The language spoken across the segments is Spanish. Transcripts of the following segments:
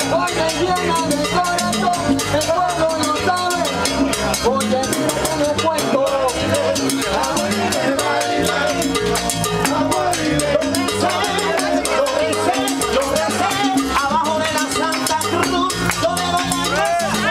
hoy me llena de corazón, el pueblo no sabe, oye, mira que me cuento. Abajo de la Santa Cruz, donde va la casa,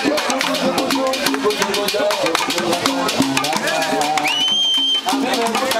Amén.